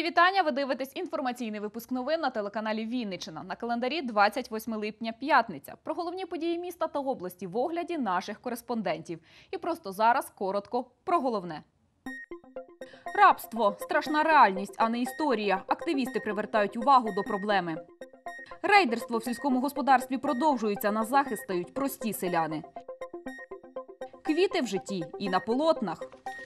вітання! Ви дивитесь інформаційний випуск новин на телеканалі Вінниччина. На календарі 28 липня, п'ятниця. Про головні події міста та області в огляді наших кореспондентів. І просто зараз коротко про головне. Рабство – страшна реальність, а не історія. Активісти привертають увагу до проблеми. Рейдерство в сільському господарстві продовжується, на захист стають прості селяни. Квіти в житті і на полотнах.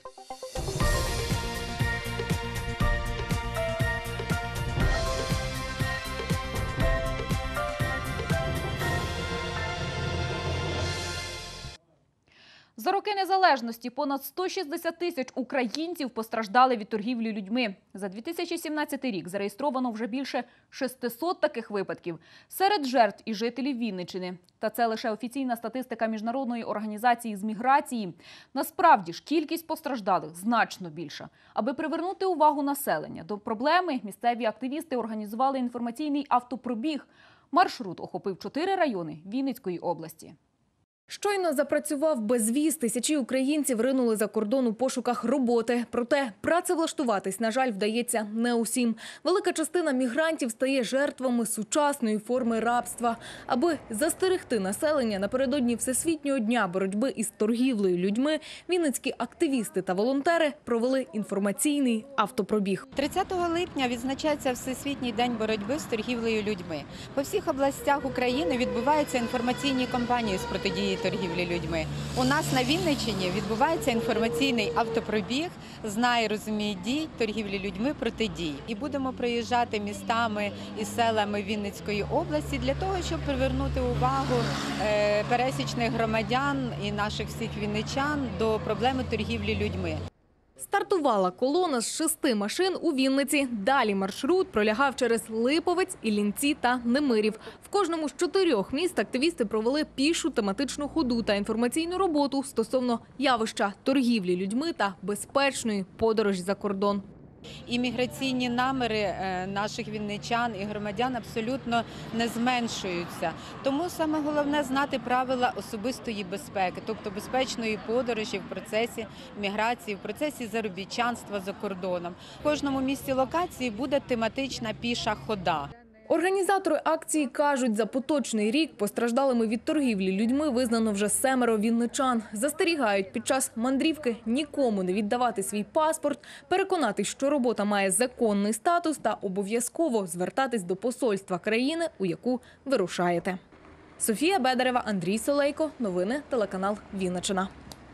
За роки незалежності понад 160 тисяч українців постраждали від торгівлі людьми. За 2017 рік зареєстровано вже більше 600 таких випадків. Серед жертв і жителів Вінниччини. Та це лише офіційна статистика Міжнародної організації з міграції. Насправді ж кількість постраждалих значно більша. Аби привернути увагу населення до проблеми, місцеві активісти організували інформаційний автопробіг. Маршрут охопив 4 райони Вінницької області. Щойно запрацював безвіз, тисячі українців ринули за кордон у пошуках роботи. Проте працевлаштуватись, на жаль, вдається не усім. Велика частина мігрантів стає жертвами сучасної форми рабства. Аби застерегти населення напередодні Всесвітнього дня боротьби із торгівлею людьми, вінницькі активісти та волонтери провели інформаційний автопробіг. 30 липня відзначається Всесвітній день боротьби з торгівлею людьми. По всіх областях України відбуваються інформаційні кампанії з протидії торгівлі людьми. У нас на Вінниччині відбувається інформаційний автопробіг «Знай, розумій, дій, торгівлі людьми, протидій». І будемо проїжджати містами і селами Вінницької області для того, щоб привернути увагу пересічних громадян і наших всіх вінничан до проблеми торгівлі людьми. Стартувала колона з 6 машин у Вінниці. Далі маршрут пролягав через Липовець, Іллінці та Немирів. В кожному з 4 міст активісти провели пішу тематичну ходу та інформаційну роботу стосовно явища торгівлі людьми та безпечної подорожі за кордон. Імміграційні наміри наших вінничан і громадян абсолютно не зменшуються. Тому саме головне знати правила особистої безпеки, тобто безпечної подорожі в процесі міграції, в процесі заробітчанства за кордоном. В кожному місті локації буде тематична піша хода. Організатори акції кажуть, за поточний рік постраждалими від торгівлі людьми визнано вже 7 вінничан. Застерігають, під час мандрівки нікому не віддавати свій паспорт, переконатись, що робота має законний статус та обов'язково звертатись до посольства країни, у яку вирушаєте. Софія Бедарева, Андрій Солейко. Новини телеканал Вінниччина.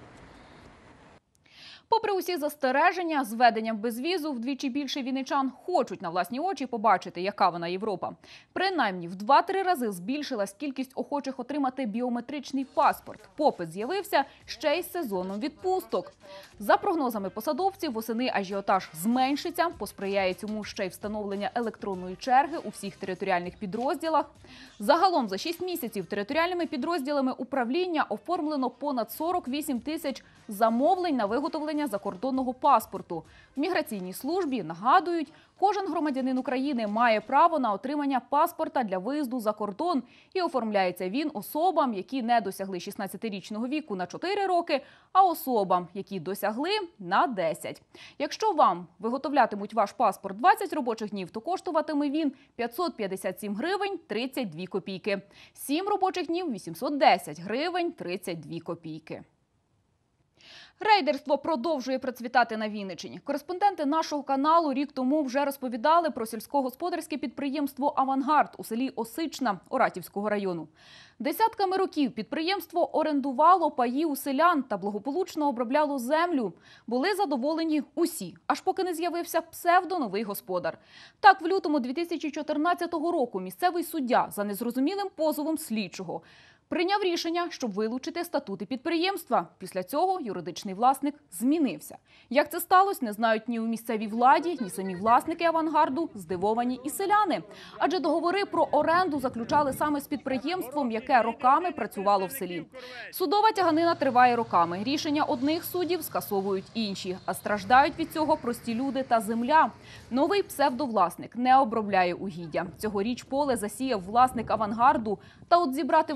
Попри усі застереження, з введенням безвізу вдвічі більше вінничан хочуть на власні очі побачити, яка вона Європа. Принаймні, в 2-3 рази збільшилась кількість охочих отримати біометричний паспорт. Попит з'явився ще й з сезоном відпусток. За прогнозами посадовців, восени ажіотаж зменшиться, посприяє цьому ще й встановлення електронної черги у всіх територіальних підрозділах. Загалом за 6 місяців територіальними підрозділами управління оформлено понад 48 тисяч замовлень на виготовлення закордонного паспорту. В міграційній службі нагадують, кожен громадянин України має право на отримання паспорта для виїзду за кордон і оформляється він особам, які не досягли 16-річного віку на 4 роки, а особам, які досягли на 10. Якщо вам виготовлятимуть ваш паспорт 20 робочих днів, то коштуватиме він 557 гривень 32 копійки. 7 робочих днів – 810 гривень 32 копійки. Рейдерство продовжує процвітати на Вінниччині. Кореспонденти нашого каналу рік тому вже розповідали про сільськогосподарське підприємство «Авангард» у селі Осична Оратівського району. Десятками років підприємство орендувало паї у селян та благополучно обробляло землю. Були задоволені усі, аж поки не з'явився псевдоновий господар. Так, в лютому 2014 року місцевий суддя за незрозумілим позовом слідчого прийняв рішення, щоб вилучити статути підприємства. Після цього юридичний власник змінився. Як це сталося, не знають ні у місцевій владі, ні самі власники «Авангарду», здивовані і селяни. Адже договори про оренду заключали саме з підприємством, яке роками працювало в селі. Судова тяганина триває роками. Рішення одних суддів скасовують інші. А страждають від цього прості люди та земля. Новий псевдовласник не обробляє угіддя. Цьогоріч поле засіяв власник «Авангарду», та от зібрати врожай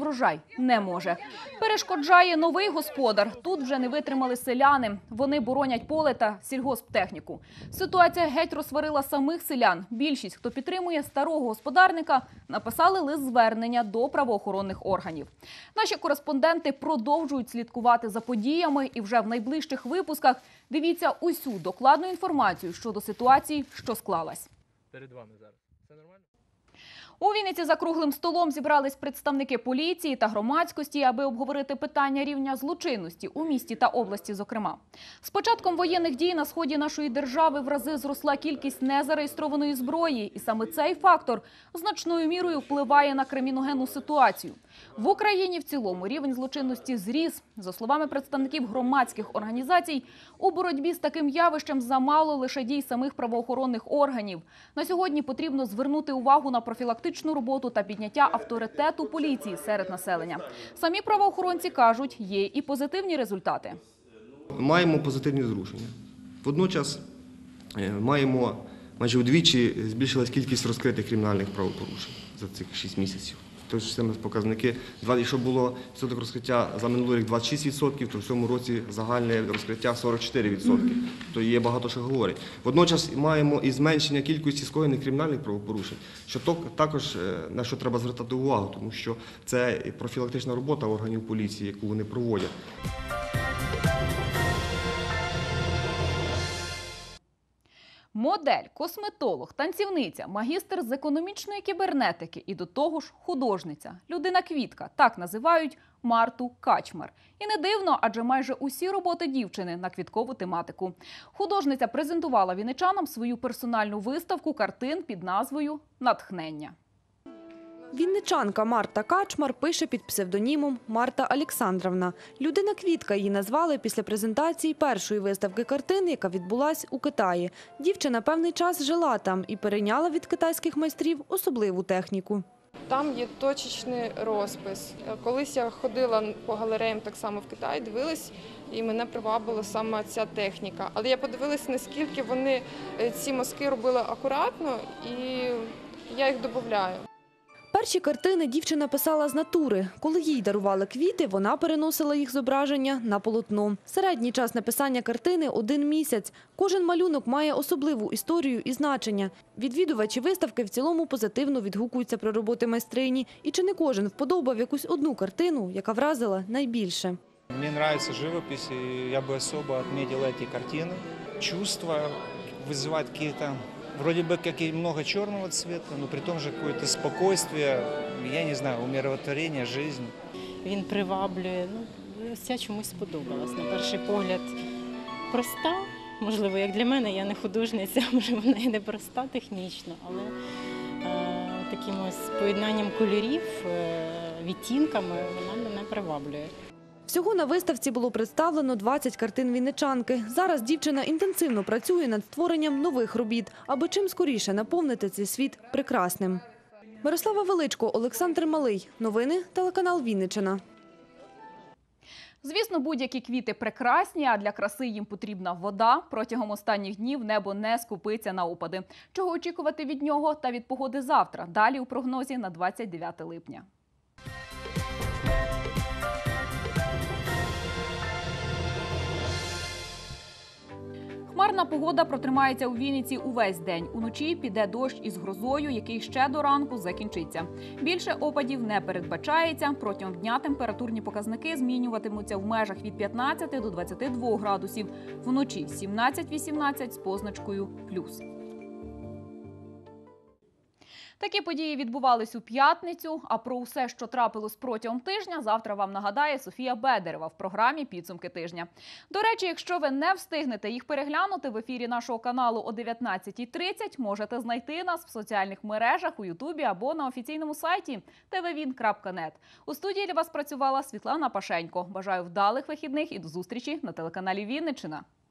не може. Перешкоджає новий господар. Тут вже не витримали селяни. Вони боронять поле та сільгосптехніку. Ситуація геть розсварила самих селян. Більшість, хто підтримує старого господарника, написали лист-звернення до правоохоронних органів. Наші кореспонденти продовжують слідкувати за подіями і вже в найближчих випусках дивіться усю докладну інформацію щодо ситуації, що склалась. Перед вами зараз. Це нормально? У Вінниці за круглим столом зібрались представники поліції та громадськості, аби обговорити питання рівня злочинності у місті та області, зокрема. З початком воєнних дій на сході нашої держави в рази зросла кількість незареєстрованої зброї. І саме цей фактор значною мірою впливає на криміногенну ситуацію. В Україні в цілому рівень злочинності зріс. За словами представників громадських організацій, у боротьбі з таким явищем замало лише дій самих правоохоронних органів. На сьогодні потрібно звернути увагу на профілактичну роботу та підняття авторитету поліції серед населення. Самі правоохоронці кажуть, є і позитивні результати. Маємо позитивні зрушення. Водночас маємо майже вдвічі збільшилась кількість розкритих кримінальних правопорушень за цих 6 місяців. Тож саме показники, якщо було відсоток розкриття за минулий рік 26%, то в цьому році загальне розкриття 44%. То є багато що говорить. Водночас маємо і зменшення кількості скоєних кримінальних правопорушень, що також на що треба звертати увагу, тому що це профілактична робота органів поліції, яку вони проводять. Модель, косметолог, танцівниця, магістр з економічної кібернетики і до того ж художниця. Людина-квітка – так називають Марту Качмар. І не дивно, адже майже усі роботи дівчини на квіткову тематику. Художниця презентувала вінничанам свою персональну виставку картин під назвою «Натхнення». Вінничанка Марта Качмар пише під псевдонімом Марта Олександровна. Людина-квітка її назвали після презентації першої виставки картин, яка відбулась у Китаї. Дівчина певний час жила там і перейняла від китайських майстрів особливу техніку. Там є точечний розпис. Колись я ходила по галереям так само в Китаї, дивилась, і мене привабила саме ця техніка. Але я подивилась, наскільки вони ці мазки робили акуратно, і я їх додаю. Перші картини дівчина писала з натури. Коли їй дарували квіти, вона переносила їх зображення на полотно. Середній час написання картини – 1 місяць. Кожен малюнок має особливу історію і значення. Відвідувачі виставки в цілому позитивно відгукуються про роботи майстрині. І чи не кожен вподобав якусь одну картину, яка вразила найбільше. Мне нравится живопись, и я бы особо отметил эти картины. Чувства вызывают какие-то, вроде бы как и много черного цвета, но при том же какое-то спокойствие, я не знаю, умиротворение, жизнь. Він приваблює, вся чомусь сподобалась. На перший погляд проста, можливо, як для мене, я не художниця, може вона і не проста технічно, але таким ось поєднанням кольорів, відтінками вона мене приваблює. Всього на виставці було представлено 20 картин вінничанки. Зараз дівчина інтенсивно працює над створенням нових робіт, аби чим скоріше наповнити цей світ прекрасним. Мирослава Величко, Олександр Малий. Новини, телеканал Вінниччина. Звісно, будь-які квіти прекрасні, а для краси їм потрібна вода. Протягом останніх днів небо не скупиться на опади. Чого очікувати від нього та від погоди завтра? Далі у прогнозі на 29 липня. Хмарна погода протримається у Вінниці увесь день. Уночі піде дощ із грозою, який ще до ранку закінчиться. Більше опадів не передбачається. Протягом дня температурні показники змінюватимуться в межах від 15 до 22 градусів. Вночі 17-18 з позначкою «плюс». Такі події відбувались у п'ятницю, а про усе, що трапилось протягом тижня, завтра вам нагадає Софія Бедерева в програмі «Підсумки тижня». До речі, якщо ви не встигнете їх переглянути в ефірі нашого каналу о 19:30, можете знайти нас в соціальних мережах, у Ютубі або на офіційному сайті tvvin.net. У студії для вас працювала Світлана Пашенько. Бажаю вдалих вихідних і до зустрічі на телеканалі Вінниччина.